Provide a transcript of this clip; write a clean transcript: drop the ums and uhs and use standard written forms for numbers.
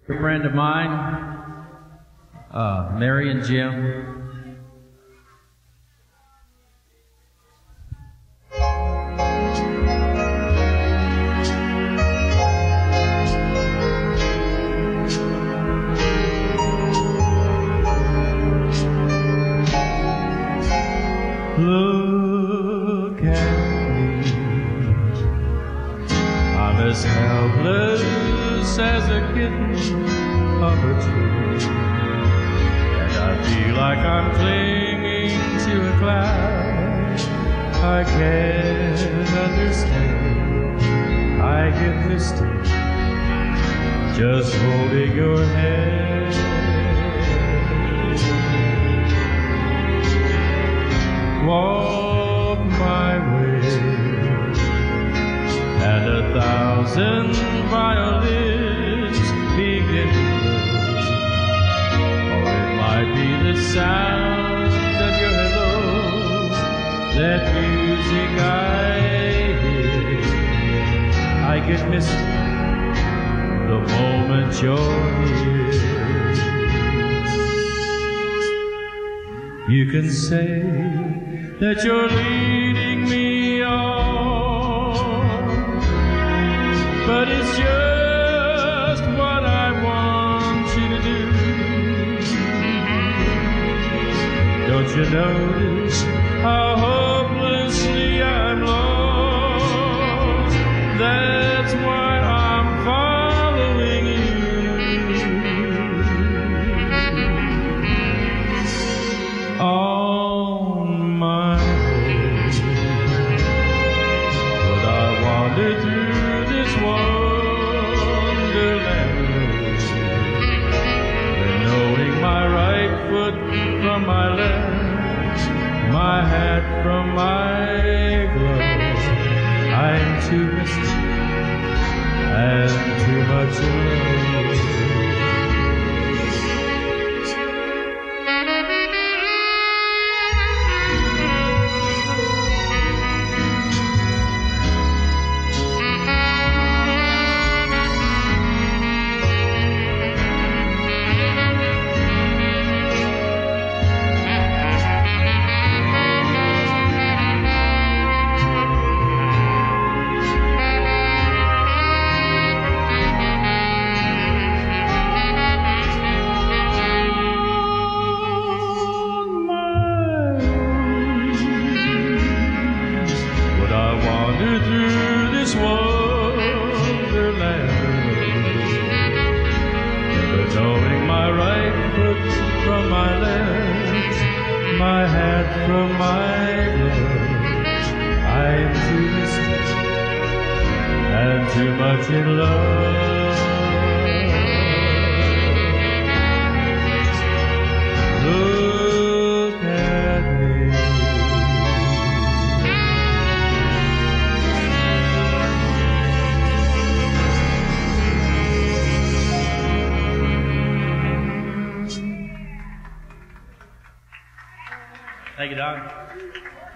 A friend of mine, Mary and Jim. Look at me, I'm as helpless as a kitten of a tree, and I feel like I'm clinging to a cloud. I can't understand, I get misty just holding your hand. Walk my way, and 1,000 violins begin to blow. Or it might be the sound of your hello, that music I hear. I get misty the moment you're here. You can say that you're leading me on, but it's just what I want you to do. Don't you notice how hopelessly I'm lost? That's why I'm following you. Through this wonderland, and knowing my right foot from my left, my hat from my glove, I'm too misty and too much in love. Through this wonderland, never knowing my right foot from my left, my hat from my glove, I'm too misty and too much in love. Look at me. Thank you, Don.